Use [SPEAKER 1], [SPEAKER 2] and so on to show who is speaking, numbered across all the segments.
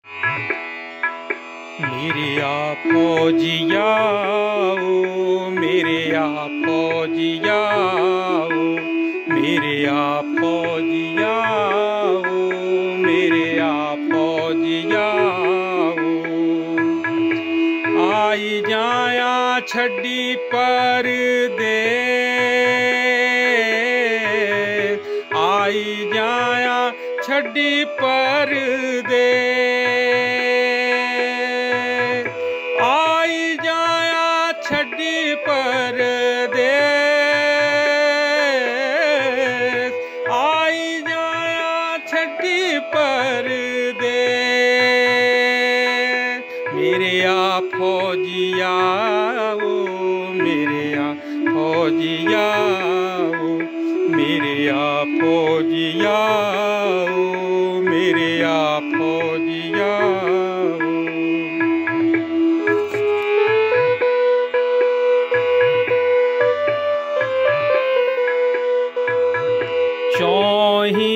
[SPEAKER 1] मेरे आ फौजिया ओ मेरे आ फौजिया ओ मेरे आ फौजिया ओ मेरे आ फौजिया ओ आई जाया छड़ी परदेस आई जाया छड़ी परदेस आई जाया छड़ी परदेस आई जाया छड़ी परदेस मेरे आ फौजिया ओ मेरे आ फौजिया ओ मेरे आ फौजिया ओ मेरे आ फौजिया ओ चौही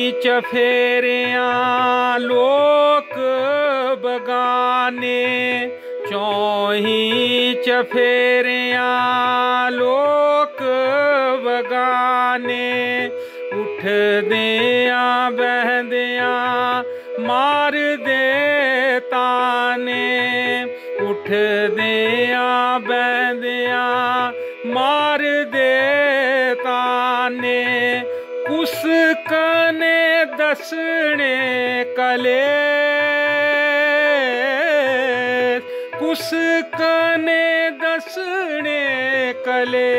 [SPEAKER 1] चफेरियां लोक बगाने चौही चफेरियां लोक बगाने उठ दियां बहदियां मार दे ताने उठ दियां बहदियां मार दे ताने कुस कने दसने कले कुस कने दसने कले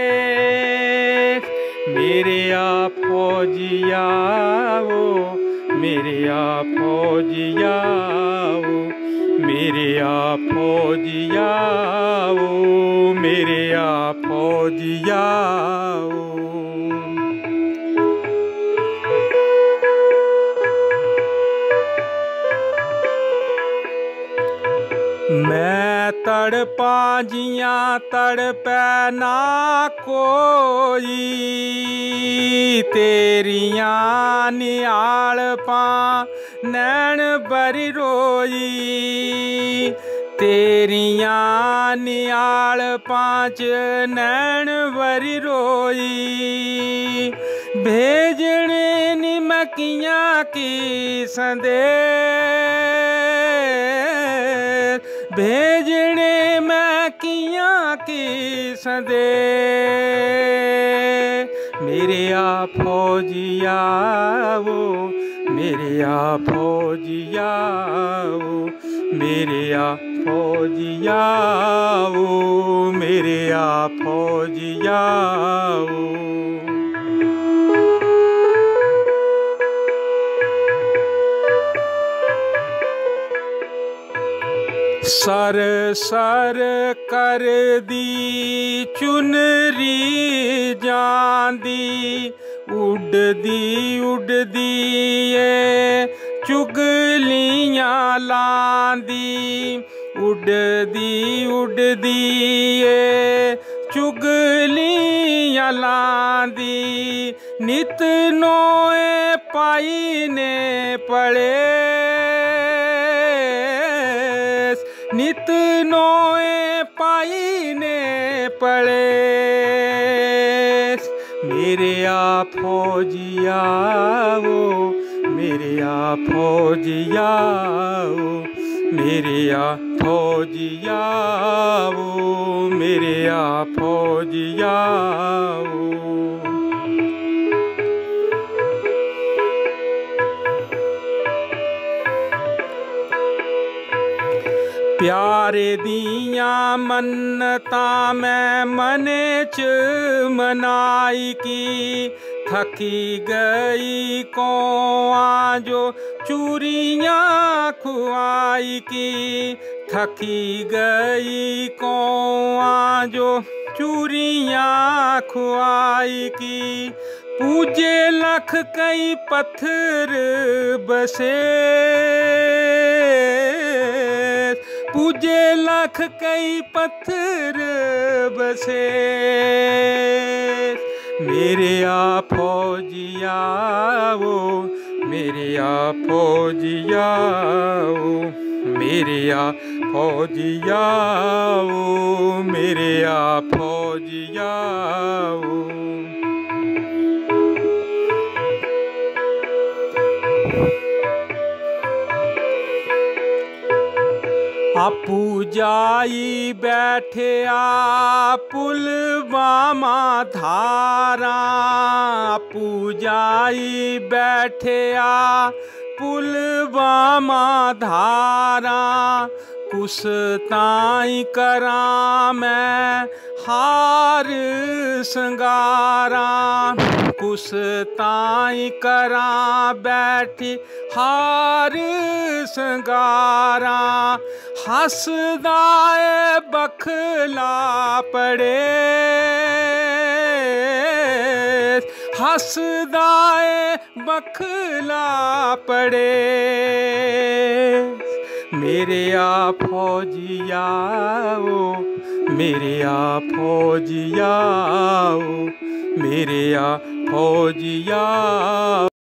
[SPEAKER 1] मेरे आ फौजिया ओ मेरे आ फौजिया ओ मेरे आ फौजिया ओ मेरे आ फौजिया ओ मैं तड़पा जियां तड़पै ना कोई तेरियां नियालपा नैन बरी रोई तेरियां नियालपा च नैन बरी रोई भेजने निमकियां की संदेश भेजने मैं किया की संदेश मेरे आ फौजिया वो मेरे आ फौजिया वो मेरे आ फौजिया वो मेरे आ फौजिया वो सर सर कर दी चुनरी जांदी उड़दी ए चुगलियां लांदी उड़दी ए चुगलियां लांदी नित नोए पाई ने पड़े नित नोए पाई ने पड़े मेरे आ फौजिया वो मेरे आ फौजिया वो मेरे आ फौजिया वो मेरे आ फौजिया वो प्यारे दियां मन्नतां मैं मने च मनाई की थकी गई कौआं जो चूरियां खुआई की थकी गई कौआं जो चूरियां खुआई की पूजे लख कई पत्थर बसे पूजे लख कई पत्थर बसे मेरे आ फौजिया वो मेरे आ फौजिया ओ, मेरे आ फौजिया ओ, मेरे आ फौजिया ओ। आपू जाई बैठे आ पुलवामा धारा, आपू जाई बैठे आ पुलवामा धारा। कुस ताई करा मैं हार संगारा, कुस ताई करा बैठी हार संगारा। हसदा ए बखला पड़े, हसदा ए बखला पड़े। मेरे आ फौजिया ओ, मेरे आ फौजिया ओ, मेरे आ फौजिया।